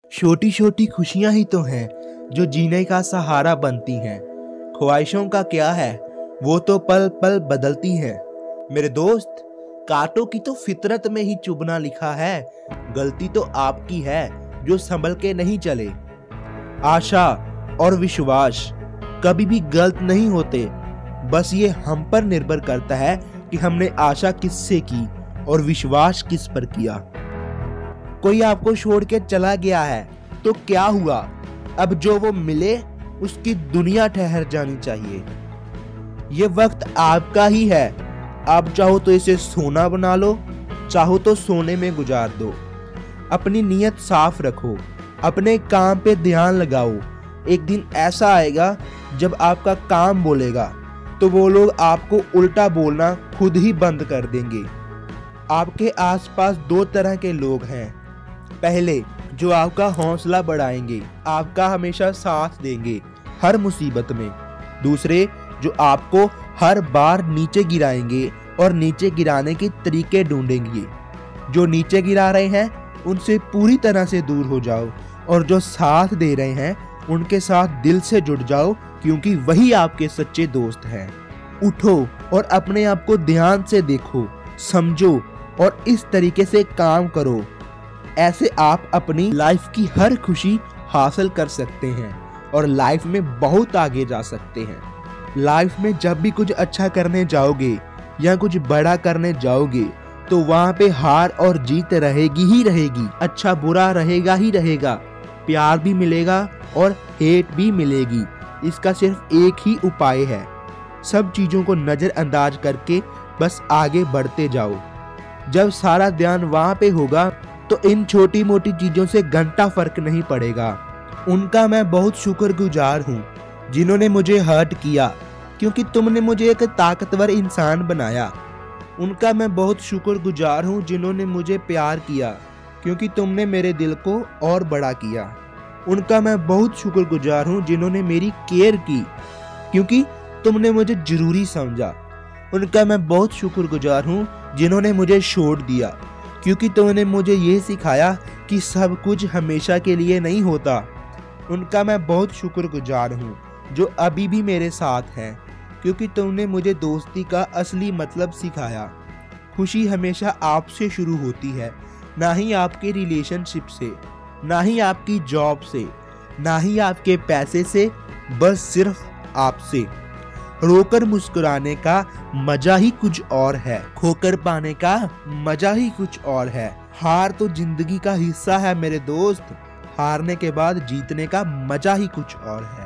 छोटी छोटी खुशियां ही तो हैं जो जीने का सहारा बनती हैं। ख्वाहिशों का क्या है, वो तो पल पल बदलती हैं। मेरे दोस्त, कांटों की तो फितरत में ही चुभना लिखा है। गलती तो आपकी है जो संभल के नहीं चले। आशा और विश्वास कभी भी गलत नहीं होते, बस ये हम पर निर्भर करता है कि हमने आशा किससे की और विश्वास किस पर किया। कोई आपको छोड़ के चला गया है तो क्या हुआ, अब जो वो मिले उसकी दुनिया ठहर जानी चाहिए। ये वक्त आपका ही है, आप चाहो तो इसे सोना बना लो, चाहो तो सोने में गुजार दो। अपनी नीयत साफ रखो, अपने काम पे ध्यान लगाओ। एक दिन ऐसा आएगा जब आपका काम बोलेगा तो वो लोग आपको उल्टा बोलना खुद ही बंद कर देंगे। आपके आसपास दो तरह के लोग हैं। पहले, जो आपका हौसला बढ़ाएंगे, आपका हमेशा साथ देंगे हर मुसीबत में। दूसरे, जो आपको हर बार नीचे गिराएंगे और नीचे गिराने के तरीके ढूंढेंगे। जो नीचे गिरा रहे हैं उनसे पूरी तरह से दूर हो जाओ, और जो साथ दे रहे हैं उनके साथ दिल से जुड़ जाओ, क्योंकि वही आपके सच्चे दोस्त हैं। उठो और अपने आप को ध्यान से देखो, समझो और इस तरीके से काम करो। ऐसे आप अपनी लाइफ की हर खुशी हासिल कर सकते हैं और लाइफ में बहुत आगे जा सकते हैं। लाइफ में जब भी कुछ अच्छा करने जाओगे या कुछ बड़ा करने जाओगे तो वहाँ पे हार और जीत रहेगी ही रहेगी। अच्छा बुरा रहेगा ही रहेगा, प्यार भी मिलेगा और हेट भी मिलेगी। इसका सिर्फ एक ही उपाय है, सब चीज़ों को नज़रअंदाज करके बस आगे बढ़ते जाओ। जब सारा ध्यान वहाँ पे होगा तो इन छोटी मोटी चीज़ों से घंटा फर्क नहीं पड़ेगा। उनका मैं बहुत शुक्रगुजार हूँ जिन्होंने मुझे हर्ट किया, क्योंकि तुमने मुझे एक ताकतवर इंसान बनाया। उनका मैं बहुत शुक्रगुजार हूँ जिन्होंने मुझे प्यार किया, क्योंकि तुमने मेरे दिल को और बड़ा किया। उनका मैं बहुत शुक्रगुजार हूँ जिन्होंने मेरी केयर की, क्योंकि तुमने मुझे जरूरी समझा। उनका मैं बहुत शुक्रगुजार हूँ जिन्होंने मुझे छोड़ दिया, क्योंकि तुमने मुझे ये सिखाया कि सब कुछ हमेशा के लिए नहीं होता। उनका मैं बहुत शुक्रगुजार हूँ जो अभी भी मेरे साथ हैं, क्योंकि तुमने मुझे दोस्ती का असली मतलब सिखाया। खुशी हमेशा आपसे शुरू होती है, ना ही आपके रिलेशनशिप से, ना ही आपकी जॉब से, ना ही आपके पैसे से, बस सिर्फ आपसे। रोकर मुस्कुराने का मजा ही कुछ और है, खोकर पाने का मजा ही कुछ और है। हार तो जिंदगी का हिस्सा है मेरे दोस्त, हारने के बाद जीतने का मजा ही कुछ और है।